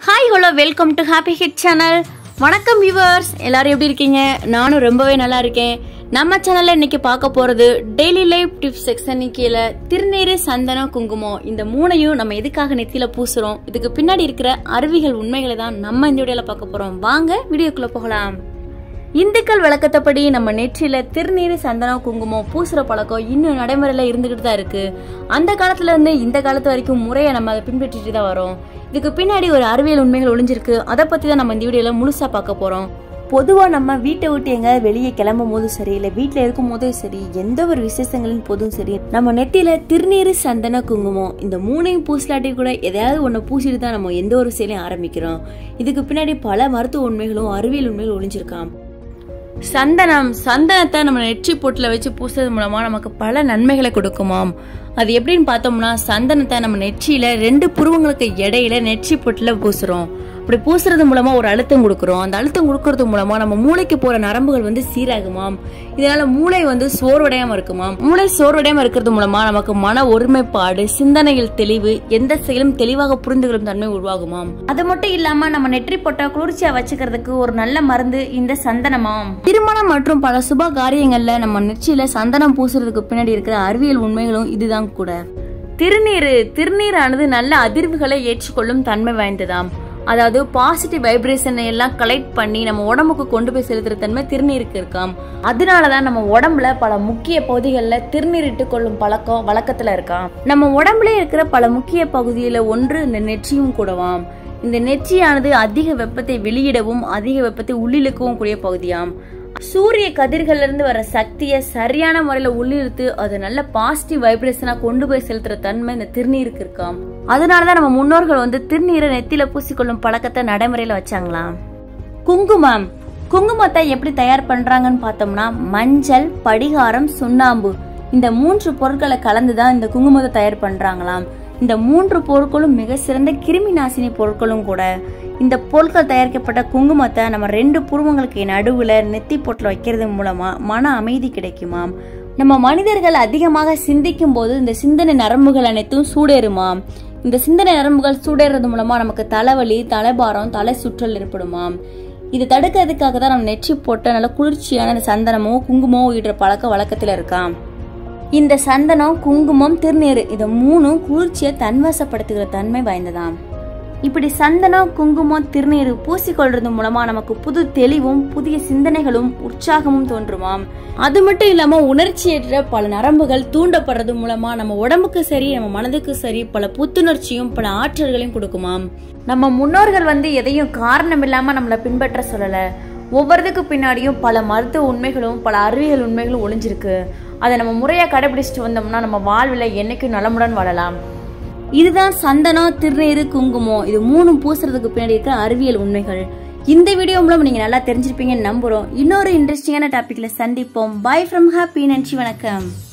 Hi hello welcome to HappyHits Channel. வணக்கம் viewers, எல்லாரும் எப்படி இருக்கீங்க? நானும் ரொம்பவே நல்லா இருக்கேன். நம்ம சேனல்ல இன்னைக்கு பார்க்க போறது டெய்லி லைஃப் டிப்ஸ் செக்ஷன் கீழே திருநீரு, சந்தனம், குங்குமம் இந்த மூணையும் நம்ம எதுக்காக நெத்தியில பூசுறோம், இதுக்கு பின்னாடி இருக்கிற அறிவியல் உண்மைகளை தான் நம்ம இந்த வீடியோல பார்க்க போறோம். வாங்க வீடியோக்குள்ள போகலாம். இந்துக்கள் வழக்கத்தப்படி நம்ம நெற்றியில திருநீரு, சந்தனம், குங்குமம் பூசுற பழக்கம் இன்னும் நடைமுறையில இருந்துகிட்டு தான் இருக்கு. அந்த காலத்துல இருந்து இந்த காலத்து வரைக்கும் முறையை நம்ம அதை பின்பற்றிட்டு தான் வரோம். இதுக்கு பின்னாடி ஒரு அறிவியல் உண்மைகள் ஒளிஞ்சிருக்கு. அதை பத்தி தான் நம்ம இந்த வீடியோல முழுசா பார்க்க போறோம். பொதுவா நம்ம வீட்டை விட்டு எங்க வெளியே கிளம்பும் போதும் சரி, இல்ல வீட்டுல இருக்கும் போதும் சரி, எந்த ஒரு விசேஷங்களின் போதும் சரி, நம்ம நெத்தியில திருநீரு, சந்தன, குங்குமம் இந்த மூணையும் பூசலாட்டி கூட எதையாவது ஒண்ணு பூசிட்டு தான் நம்ம எந்த ஒரு செயலையும் ஆரம்பிக்கிறோம். இதுக்கு பின்னாடி பல மருத்துவ உண்மைகளும் அறிவியல் உண்மைகளும் ஒளிஞ்சிருக்காம். சந்தனத்தை நம்ம நெற்றி பொட்டுல வச்சு பூசுறது மூலமா நமக்கு பல நன்மைகளை கொடுக்குமாம். அது எப்படின்னு பார்த்தோம்னா, சந்தனத்தை நம்ம நெற்றியில 2 புருவங்களுக்கு இடையில நெற்றி பொட்டுல பூசுறோம். அப்படி பூசுறது மூலமா ஒரு அழுத்தம் கொடுக்குறோம். அந்த அழுத்தம் கொடுக்கறது மூலமா நம்ம மூளைக்கு போற நரம்புகள் சீராகுமாம். இதனால மூளை சோர்வடையாம இருக்குமாம். மூளை சோர்வடையாம இருக்கிறது மூலமா நமக்கு மன ஒருமைப்பாடு, சிந்தனையில் தெளிவு, எந்த செயலும் தெளிவாக புரிந்து கொள்ளும் தன்மை உருவாகுமாம். அது மட்டும் இல்லாம நம்ம நெற்றி பொட்டை குளிர்ச்சியா வச்சுக்கிறதுக்கு ஒரு நல்ல மருந்து இந்த சந்தனமாம். திருமணம் மற்றும் பல சுப காரியங்கள்ல நம்ம நெற்றியில சந்தனம் பூசுறதுக்கு பின்னாடி இருக்கிற அறிவியல் உண்மைகளும் இதுதான் கூட. திருநீரானது நல்ல அதிர்வுகளை ஏற்றுக்கொள்ளும் தன்மை வாய்ந்ததாம். அதாவது பாசிட்டிவ் வைப்ரேஷன் எல்லாம் கலெக்ட் பண்ணி நம்ம உடம்புக்கு கொண்டு போய் செலுத்துற தன்மை திருநீருக்கு இருக்காம். அதனாலதான் நம்ம உடம்புல பல முக்கிய பகுதிகளில் திருநீர் இட்டு கொள்ளும் பழக்கம் வழக்கத்துல இருக்காம். நம்ம உடம்புல இருக்கிற பல முக்கிய பகுதியில ஒன்று இந்த நெற்றியும் கூடவாம். இந்த நெற்றியானது அதிக வெப்பத்தை வெளியிடவும் அதிக வெப்பத்தை உள்ளிழுக்கவும் கூடிய பகுதியாம். சூரிய கதிர்கள்ல இருந்து வர சக்தியை சரியான முறையில உள்ளிழுத்து அதை நல்ல பாசிட்டிவ் வைப்ரேஷனா கொண்டு போய் செலுத்துற தன்மை இந்த திருநீருக்கு இருக்காம். அதனாலதான் நம்ம முன்னோர்கள் திருநீரை நெத்தியில பூசிக்கொள்ளும் பழக்கத்தை நடைமுறையில வச்சாங்களாம். குங்குமத்தை எப்படி தயார் பண்றாங்கன்னு பார்த்தோம்னா, மஞ்சள், படிகாரம், சுண்ணாம்பு இந்த 3 பொருட்களை கலந்துதான் இந்த குங்குமத்தை தயார் பண்றாங்களாம். இந்த 3 பொருட்களும் மிக சிறந்த கிருமி நாசினி பொருட்களும் கூட. இந்த பொருட்கள் தயாரிக்கப்பட்ட குங்குமத்தை நம்ம 2 புருவங்களுக்கு நடுவுல நெத்தி பொட்டுல வைக்கிறது மூலமா மன அமைதி கிடைக்குமாம். நம்ம மனிதர்கள் அதிகமாக சிந்திக்கும் போது இந்த சிந்தனை நரம்புகள் அனைத்தும் சூடேறுமாம். இந்த சிந்தனை நரம்புகள் சூடேறது மூலமா நமக்கு தலைவலி, தலைபாரம், தலை சுற்றல் ஏற்படுமாம். இது தடுக்கிறதுக்காக தான் நம்ம நெற்றி போட்ட நல்ல குளிர்ச்சியான சந்தனமோ குங்குமோ இடுற பழக்க வழக்கத்துல இருக்காம். இந்த சந்தனம், குங்குமம், திருநீரு இது 3ம் குளிர்ச்சியை தன்வசப்படுத்துகிற தன்மை வாய்ந்ததாம். இப்படி சந்தனம், குங்குமம், திருநீரு பூசிக்கொள்றது மூலமா நமக்கு புது தெளிவும் புதிய சிந்தனைகளும் உற்சாகமும் தோன்றுமாம். அது மட்டும் இல்லாம உணர்ச்சியற்ற பல நரம்புகள் தூண்டப்படுறது மூலமா நம்ம உடம்புக்கு சரி, நம்ம மனதுக்கு சரி பல புத்துணர்ச்சியும் பல ஆற்றல்களையும் கொடுக்குமாம். நம்ம முன்னோர்கள் எதையும் காரணம் இல்லாம நம்மளை பின்பற்ற சொல்லல. ஒவ்வொருத்துக்கு பின்னாடியும் பல மருத்துவ உண்மைகளும் பல அறிவியல் உண்மைகளும் ஒளிஞ்சிருக்கு. அதை நம்ம முறையா கடைபிடிச்சிட்டு வந்தோம்னா நம்ம வாழ்வில் என்னைக்கும் நலமுடன் வாழலாம். இதுதான் சந்தனம், திருநீரு, குங்குமம் இது 3ம் பூசுறதுக்கு பின்னாடி இருக்க அறிவியல் உண்மைகள். இந்த வீடியோ மூலம் நீங்க நல்லா தெரிஞ்சிருப்பீங்கன்னு நம்புறோம். இன்னொரு இன்ட்ரெஸ்டிங்கான டாபிக்ல சந்திப்போம். Bye from happy. நன்றி, வணக்கம்.